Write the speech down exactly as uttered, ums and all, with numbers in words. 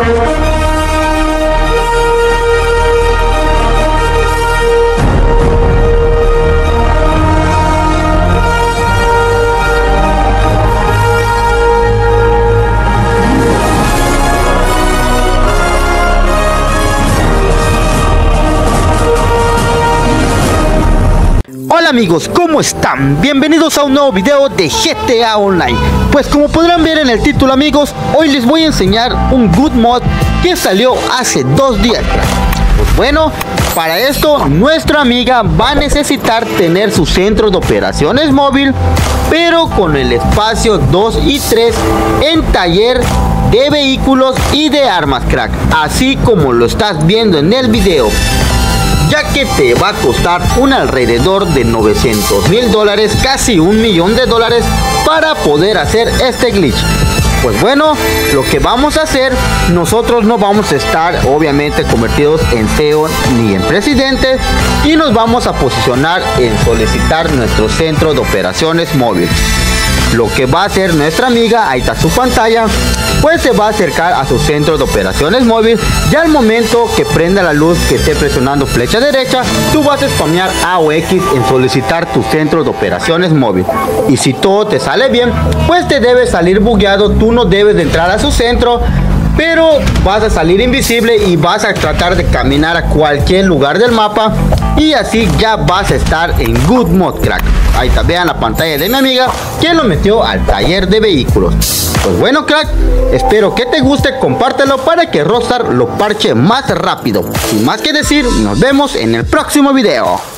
Hola amigos, ¿cómo están? Bienvenidos a un nuevo video de G T A Online. Pues como podrán ver en el título amigos, hoy les voy a enseñar un good mod que salió hace dos días. Pues bueno, para esto nuestra amiga va a necesitar tener su centro de operaciones móvil, pero con el espacio dos y tres en taller de vehículos y de armas, crack, así como lo estás viendo en el video, ya que te va a costar un alrededor de novecientos mil dólares, casi un millón de dólares para poder hacer este glitch. Pues bueno, lo que vamos a hacer, nosotros no vamos a estar obviamente convertidos en C E O ni en presidente, y nos vamos a posicionar en solicitar nuestro centro de operaciones móvil. Lo que va a hacer nuestra amiga, ahí está su pantalla, pues se va a acercar a su centro de operaciones móvil, y al momento que prenda la luz que esté presionando flecha derecha, tú vas a spamear A o X en solicitar tu centro de operaciones móvil. Y si todo te sale bien, pues te debe salir bugueado, tú no debes de entrar a su centro, pero vas a salir invisible y vas a tratar de caminar a cualquier lugar del mapa, y así ya vas a estar en good mod, crack. Ahí está, vean la pantalla de mi amiga que lo metió al taller de vehículos. Pues bueno, crack, espero que te guste, compártelo para que Rockstar lo parche más rápido. Sin más que decir, nos vemos en el próximo video.